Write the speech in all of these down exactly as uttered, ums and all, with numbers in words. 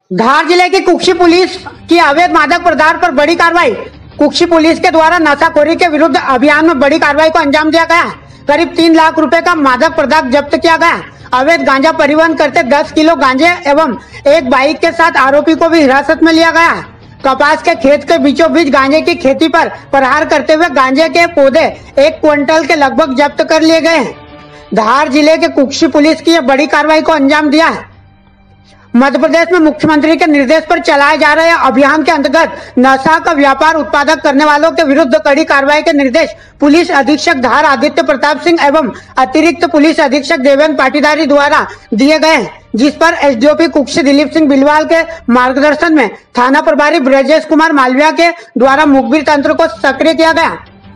धार जिले की कुक्षी पुलिस की अवैध मादक पदार्थ पर बड़ी कार्रवाई। कुक्षी पुलिस के द्वारा नशाखोरी के विरुद्ध अभियान में बड़ी कार्रवाई को अंजाम दिया गया। करीब तीन लाख रुपए का मादक पदार्थ जब्त किया गया। अवैध गांजा परिवहन करते दस किलो गांजे एवं एक बाइक के साथ आरोपी को भी हिरासत में लिया गया। कपास के खेत के बीचों बीच गांजे की खेती पर प्रहार करते हुए गांजे के पौधे एक क्विंटल के लगभग जब्त कर लिए गए हैं। धार जिले के कुक्षी पुलिस की यह बड़ी कार्रवाई को अंजाम दिया है। मध्य प्रदेश में मुख्यमंत्री के निर्देश पर चलाए जा रहे अभियान के अंतर्गत नशा का व्यापार उत्पादक करने वालों के विरुद्ध कड़ी कार्रवाई के निर्देश पुलिस अधीक्षक धार आदित्य प्रताप सिंह एवं अतिरिक्त पुलिस अधीक्षक देवेंद्र पाटीदारी द्वारा दिए गए हैं, जिस पर एसडीओपी कुक्षी दिलीप सिंह बिलवाल के मार्गदर्शन में थाना प्रभारी ब्रजेश कुमार मालविया के द्वारा मुखबिर तंत्र को सक्रिय किया गया।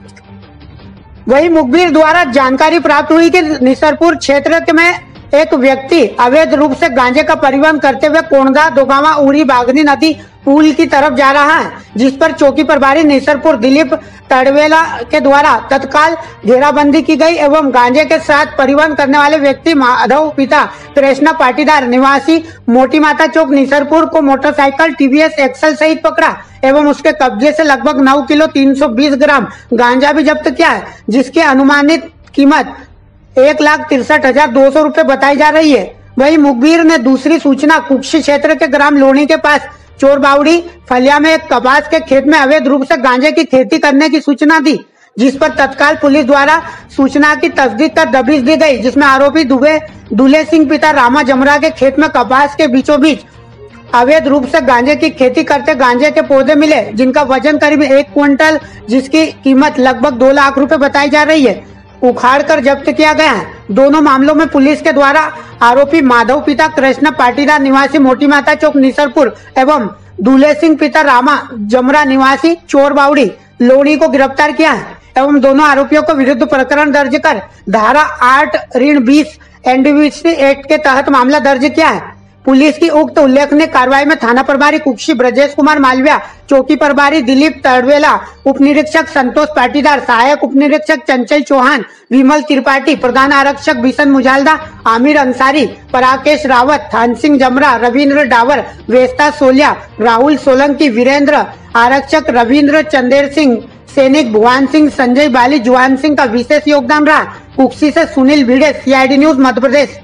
वही मुखबिर द्वारा जानकारी प्राप्त हुई कि निसरपुर क्षेत्र में एक व्यक्ति अवैध रूप से गांजे का परिवहन करते हुए कोंडा दोगावा उड़ी बागनी नदी पुल की तरफ जा रहा है, जिस पर चौकी प्रभारी निसरपुर दिलीप तड़वेला के द्वारा तत्काल घेराबंदी की गई एवं गांजे के साथ परिवहन करने वाले व्यक्ति माधव पिता कृष्णा पाटीदार निवासी मोटी माता चौक निसरपुर को मोटरसाइकिल टीवीएस एक्सल सहित पकड़ा एवं उसके कब्जे से लगभग नौ किलो तीन सौ बीस ग्राम गांजा भी जब्त किया है, जिसकी अनुमानित कीमत एक लाख तिरसठ हजार दो सौ रूपए बताई जा रही है। वही मुखबिर ने दूसरी सूचना कुक्षी क्षेत्र के ग्राम लोनी के पास चोर बावड़ी फलिया में एक कपास के खेत में अवैध रूप से गांजे की खेती करने की सूचना दी, जिस पर तत्काल पुलिस द्वारा सूचना की तस्दीक कर दबिश दी गई, जिसमें आरोपी दुबे दूल्हे सिंह पिता रामा जमरा के खेत में कपास के बीचों बीच अवैध रूप से गांजे की खेती करते गांजे के पौधे मिले, जिनका वजन करीब एक क्विंटल, जिसकी कीमत लगभग दो लाख रुपए बताई जा रही है, उखाड़ कर जब्त किया गया है। दोनों मामलों में पुलिस के द्वारा आरोपी माधव पिता कृष्ण पाटीदार निवासी मोटी माता चौक निसरपुर एवं दूल्हे सिंह पिता रामा जमरा निवासी चोर बावड़ी लोनी को गिरफ्तार किया है एवं दोनों आरोपियों को विरुद्ध प्रकरण दर्ज कर धारा आठ ऋण बीस एनडीपीसी एक्ट के तहत मामला दर्ज किया है। पुलिस की उक्त उल्लेखनीय कार्रवाई में थाना प्रभारी कुक्षी ब्रजेश कुमार मालविया, चौकी प्रभारी दिलीप तड़वेला, उप निरीक्षक संतोष पाटीदार, सहायक उप निरीक्षक चंचल चौहान, विमल त्रिपाठी, प्रधान आरक्षक बिशन मुजालदा, आमिर अंसारी, पराकेश रावत, थान सिंह जमरा, रविंद्र डावर, वेस्ता सोलिया, राहुल सोलंकी, वीरेंद्र आरक्षक, रविंद्र चंदेर सिंह, सैनिक भुवन सिंह, संजय बाली, जुआन सिंह का विशेष योगदान रहा। कुक्षी से सुनील भिड़े, सीआईडी न्यूज मध्य प्रदेश।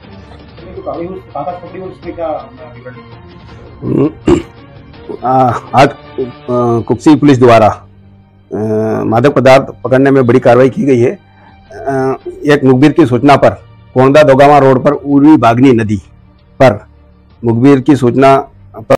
आज कुक्षी पुलिस द्वारा मादक पदार्थ पकड़ने में बड़ी कार्रवाई की गई है। एक मुखबिर की सूचना पर कोंडा दोगावा रोड पर उड़ी बागनी नदी पर मुखबिर की सूचना